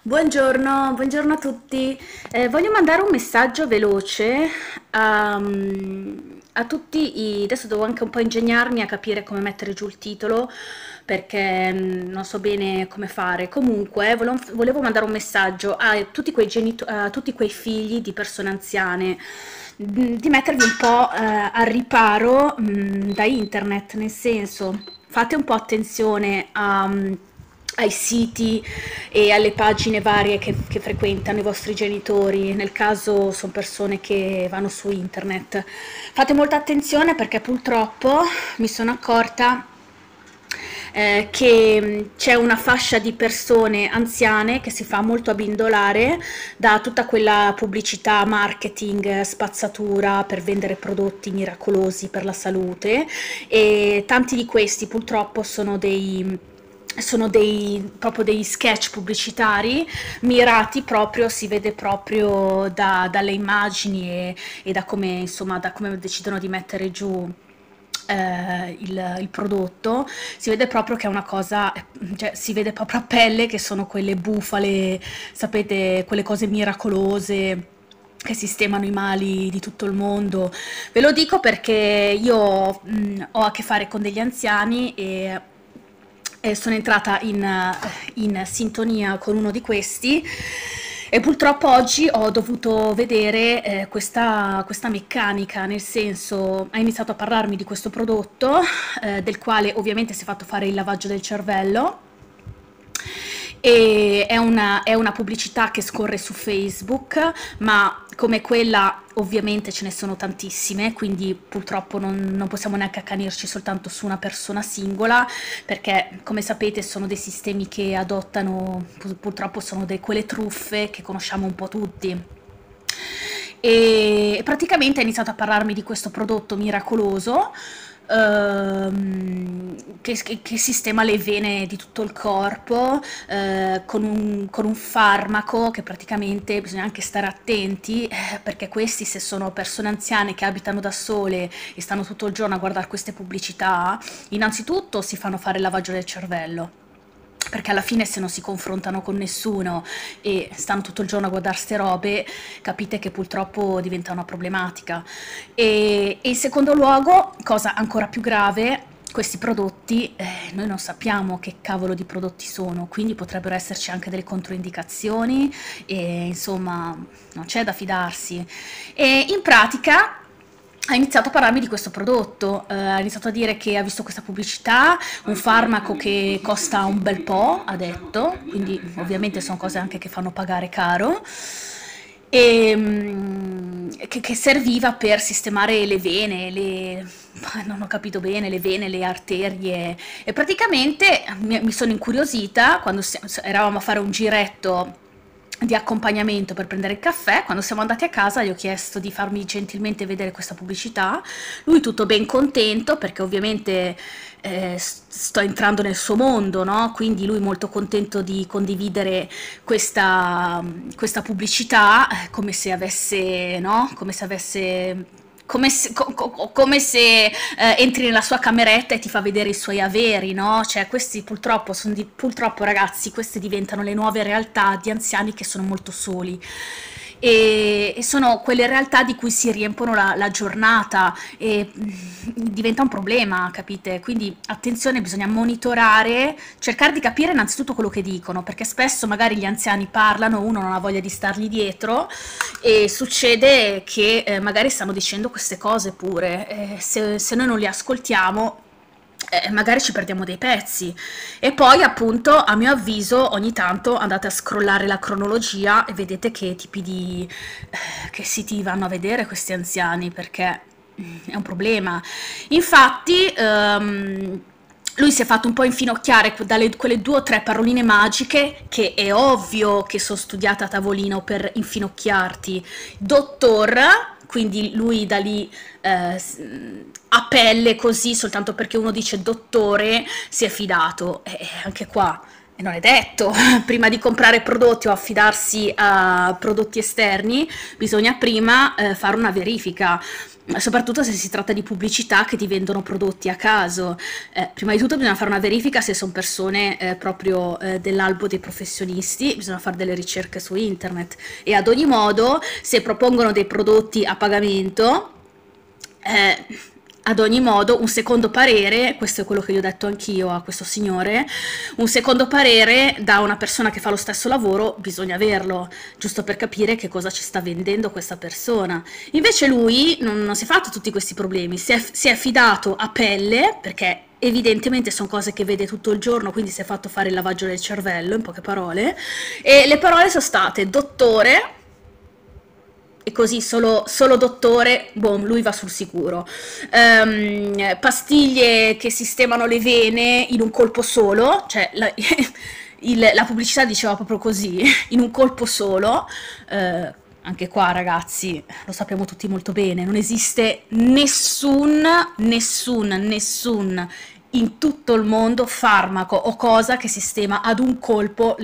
Buongiorno, buongiorno a tutti. Voglio mandare un messaggio veloce a tutti adesso devo anche un po' ingegnarmi a capire come mettere giù il titolo perché non so bene come fare. Comunque, volevo mandare un messaggio a tutti quei a tutti quei figli di persone anziane, di mettervi un po' al riparo da internet, nel senso, fate un po' attenzione ai siti e alle pagine varie che frequentano i vostri genitori, nel caso sono persone che vanno su internet. Fate molta attenzione perché purtroppo mi sono accorta che c'è una fascia di persone anziane che si fa molto abbindolare da tutta quella pubblicità, marketing, spazzatura per vendere prodotti miracolosi per la salute, e tanti di questi purtroppo sono proprio degli sketch pubblicitari mirati proprio, si vede proprio dalle immagini e da come, insomma, da come decidono di mettere giù il prodotto, si vede proprio che è una cosa, cioè si vede proprio a pelle che sono quelle bufale, sapete, quelle cose miracolose che sistemano i mali di tutto il mondo. Ve lo dico perché io ho a che fare con degli anziani e sono entrata in sintonia con uno di questi e purtroppo oggi ho dovuto vedere questa meccanica, nel senso ha iniziato a parlarmi di questo prodotto del quale ovviamente si è fatto fare il lavaggio del cervello e è una pubblicità che scorre su Facebook, ma come quella ovviamente ce ne sono tantissime, quindi purtroppo non possiamo neanche accanirci soltanto su una persona singola, perché come sapete sono dei sistemi che adottano, purtroppo sono quelle truffe che conosciamo un po' tutti. E praticamente ha iniziato a parlarmi di questo prodotto miracoloso che sistema le vene di tutto il corpo con un farmaco che praticamente bisogna anche stare attenti perché questi, se sono persone anziane che abitano da sole e stanno tutto il giorno a guardare queste pubblicità, innanzitutto si fanno fare il lavaggio del cervello, perché alla fine se non si confrontano con nessuno e stanno tutto il giorno a guardare ste robe, capite che purtroppo diventa una problematica. E in secondo luogo, cosa ancora più grave, questi prodotti, noi non sappiamo che cavolo di prodotti sono, quindi potrebbero esserci anche delle controindicazioni e insomma non c'è da fidarsi. E in pratica ha iniziato a parlarmi di questo prodotto, ha iniziato a dire che ha visto questa pubblicità, un farmaco che costa un bel po', ha detto, quindi ovviamente sono cose anche che fanno pagare caro, e che serviva per sistemare le vene, non ho capito bene, le vene, le arterie, e praticamente mi sono incuriosita quando eravamo a fare un giretto di accompagnamento per prendere il caffè. Quando siamo andati a casa gli ho chiesto di farmi gentilmente vedere questa pubblicità, lui tutto ben contento perché ovviamente sto entrando nel suo mondo, no? Quindi lui molto contento di condividere questa pubblicità, come se avesse, no? Come se entri nella sua cameretta e ti fa vedere i suoi averi, no? Cioè, questi purtroppo, purtroppo ragazzi, queste diventano le nuove realtà di anziani che sono molto soli. E sono quelle realtà di cui si riempiono la giornata e diventa un problema, capite? Quindi attenzione, bisogna monitorare, cercare di capire innanzitutto quello che dicono, perché spesso magari gli anziani parlano, uno non ha voglia di stargli dietro e succede che magari stanno dicendo queste cose pure, se noi non li ascoltiamo magari ci perdiamo dei pezzi. E poi appunto, a mio avviso, ogni tanto andate a scrollare la cronologia e vedete che tipi che siti vanno a vedere questi anziani, perché è un problema. Infatti lui si è fatto un po' infinocchiare dalle quelle due o tre paroline magiche che è ovvio che sono studiate a tavolino per infinocchiarti. Dottor, quindi lui da lì a pelle così, soltanto perché uno dice dottore, si è fidato. Anche qua E non è detto, prima di comprare prodotti o affidarsi a prodotti esterni, bisogna prima fare una verifica, soprattutto se si tratta di pubblicità che ti vendono prodotti a caso. Prima di tutto bisogna fare una verifica se sono persone proprio dell'albo dei professionisti, bisogna fare delle ricerche su internet e ad ogni modo se propongono dei prodotti a pagamento, eh, ad ogni modo, un secondo parere, questo è quello che gli ho detto anch'io a questo signore, un secondo parere da una persona che fa lo stesso lavoro bisogna averlo, giusto per capire che cosa ci sta vendendo questa persona. Invece lui non si è fatto tutti questi problemi, si è affidato a pelle, perché evidentemente sono cose che vede tutto il giorno, quindi si è fatto fare il lavaggio del cervello, in poche parole, e le parole sono state dottore, e così solo dottore, boom, lui va sul sicuro. Pastiglie che sistemano le vene in un colpo solo, cioè la pubblicità diceva proprio così, in un colpo solo. Anche qua ragazzi, lo sappiamo tutti molto bene, non esiste nessun in tutto il mondo farmaco o cosa che sistema ad un colpo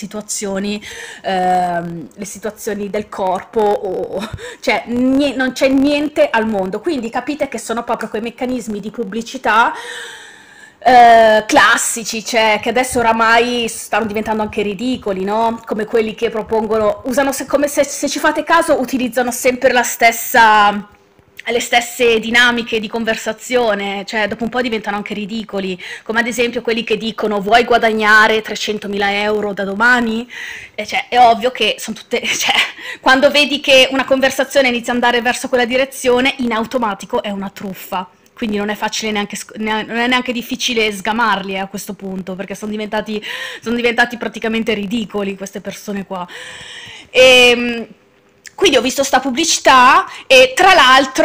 le situazioni del corpo, cioè non c'è niente al mondo, quindi capite che sono proprio quei meccanismi di pubblicità classici, cioè che adesso oramai stanno diventando anche ridicoli, no? Come quelli che propongono, usano come se ci fate caso, utilizzano sempre le stesse dinamiche di conversazione, cioè dopo un po' diventano anche ridicoli, come ad esempio quelli che dicono vuoi guadagnare 300.000 euro da domani? E cioè, è ovvio che sono tutte, cioè, quando vedi che una conversazione inizia ad andare verso quella direzione, in automatico è una truffa. Quindi non è facile neanche, non è neanche difficile sgamarli a questo punto, perché sono diventati praticamente ridicoli queste persone qua. E, quindi ho visto sta pubblicità e tra l'altro,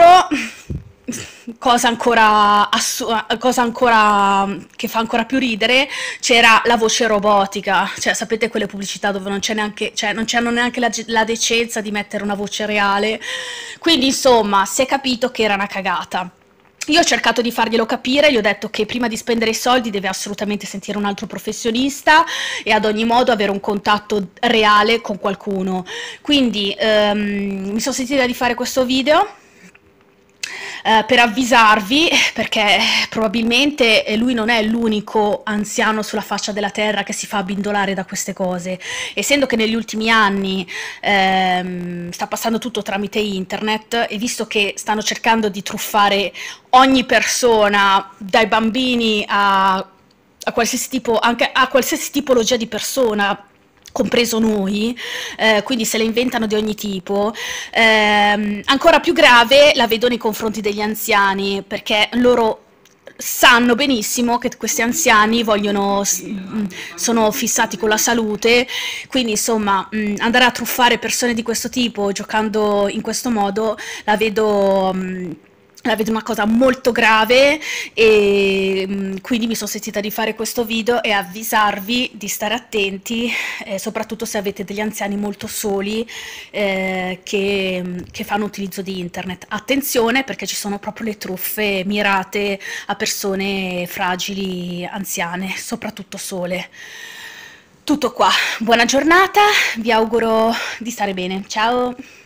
cosa ancora che fa ancora più ridere, c'era la voce robotica, cioè sapete quelle pubblicità dove non c'è neanche, cioè non c'hanno neanche la decenza di mettere una voce reale, quindi insomma si è capito che era una cagata. Io ho cercato di farglielo capire, gli ho detto che prima di spendere i soldi deve assolutamente sentire un altro professionista e ad ogni modo avere un contatto reale con qualcuno. Quindi mi sono sentita di fare questo video per avvisarvi, perché probabilmente lui non è l'unico anziano sulla faccia della terra che si fa abbindolare da queste cose, essendo che negli ultimi anni sta passando tutto tramite internet e visto che stanno cercando di truffare ogni persona, dai bambini a qualsiasi tipo, anche a qualsiasi tipologia di persona, compreso noi, quindi se le inventano di ogni tipo. Ancora più grave la vedo nei confronti degli anziani, perché loro sanno benissimo che questi anziani sono fissati con la salute, quindi insomma andare a truffare persone di questo tipo giocando in questo modo la vedo una cosa molto grave e quindi mi sono sentita di fare questo video e avvisarvi di stare attenti, soprattutto se avete degli anziani molto soli che fanno utilizzo di internet. Attenzione perché ci sono proprio le truffe mirate a persone fragili, anziane, soprattutto sole. Tutto qua, buona giornata, vi auguro di stare bene, ciao!